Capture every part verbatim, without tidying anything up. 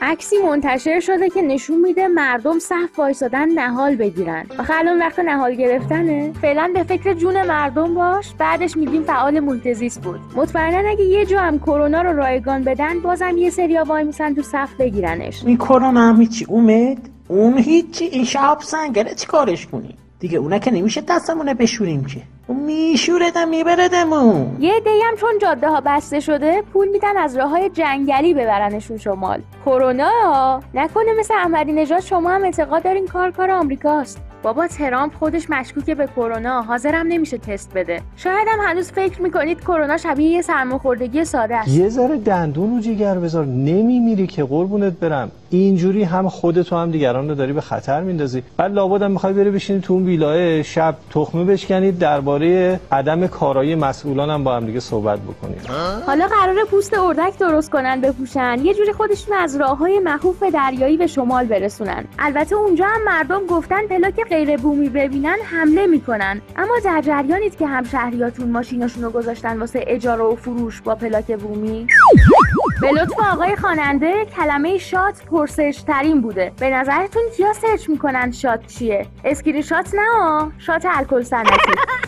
عکسی منتشر شده که نشون میده مردم صف وایسادن نهال بگیرن. آخه الان وقت نهال گرفتنه؟ فعلا به فکر جون مردم باش، بعدش میگیم فعال محیط زیست بود. مطمئنا اگه یه جا هم کرونا رو رایگان بدن، بازم یه سریا وای میسن تو صف بگیرنش. این کرونا هم هیچی اومد؟ اون هیچی، این شاب سنگره چی کارش کنیم؟ دیگه اونا که نمیشه دستمونه بشوریم که. اون میشوردم میبردمون. یه عده‌ای هم چون جاده ها بسته شده پول میدن از راههای جنگلی ببرنشون شمال. کرونا نکنه مثل احمدی نژاد شما هم اعتقاد دارین کار کار آمریکاست؟ بابا ترامپ خودش مشکوکه به کرونا، حاضرم نمیشه تست بده. شاید هم هنوز فکر میکنید کرونا شبیه یه سرماخوردگی ساده است. یه ذره دندون رو جیگر بذار، نمیمیری که قربونت برم. اینجوری هم خودتو هم دیگران رو داری به خطر میندازی. بعد لابد میخوای بری بشینی تو اون ویلای شب تخمه بشکنید درباره عدم کارایی مسئولان هم با هم دیگه صحبت بکنید. حالا قراره پوست اردک درست کنن بپوشن، یه جوری خودشون از راههای مخوف دریایی به شمال برسونن. البته اونجا هم مردم گفتن پلاک غیر بومی ببینن حمله میکنن، اما در جریانید که همشهریاتون ماشیناشون رو گذاشتن واسه اجاره و فروش با پلاک بومی؟ به لطف آقای خواننده کلمه شات پرسش ترین بوده. به نظرتون کیا سرچ میکنن شات چیه؟ اسکرین شات نه، شات الکل صنعتی.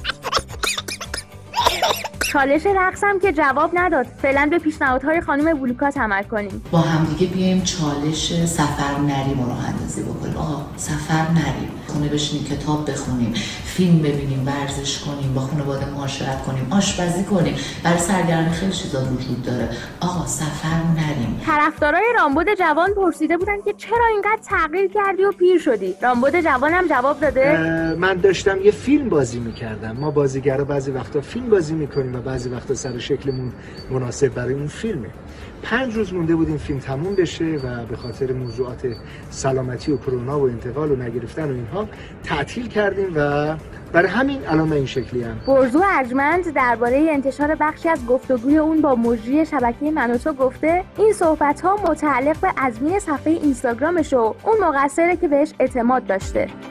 چالش رقصم که جواب نداد. فعلا به پیشنهادهای خانم بلوکات عمل کنیم. با همدیگه بیایم چالش سفر نریم رو اندازی بکنیم. آقا سفر نریم، خونه بشینیم کتاب بخونیم، فیلم ببینیم، ورزش کنیم، با خانواده معاشرت کنیم، آشپزی کنیم. برای سرگرمی خیلی چیزا وجود داره. آقا سفر نریم. طرفدارای رامبد جوان پرسیده بودن که چرا اینقدر تغییر کردی و پیر شدی؟ رامبد جوان هم جواب داده من داشتم یه فیلم بازی میکردم. ما بازیگرا بعضی وقتا فیلم بازی میکنیم و بعضی وقتا سر شکلمون مناسب برای اون فیلمه. پنج روز مونده بود این فیلم تموم بشه و به خاطر موضوعات سلامتی و کرونا و انتقال و نگرفتن و اینها تعطیل کردیم و برای همین الان این شکلی هم. برزو ارجمند درباره انتشار بخشی از گفتگوی اون با مجری شبکه من و تو گفته این صحبت ها متعلق به ادمین صفحه اینستاگرامش و اون مقصره که بهش اعتماد داشته.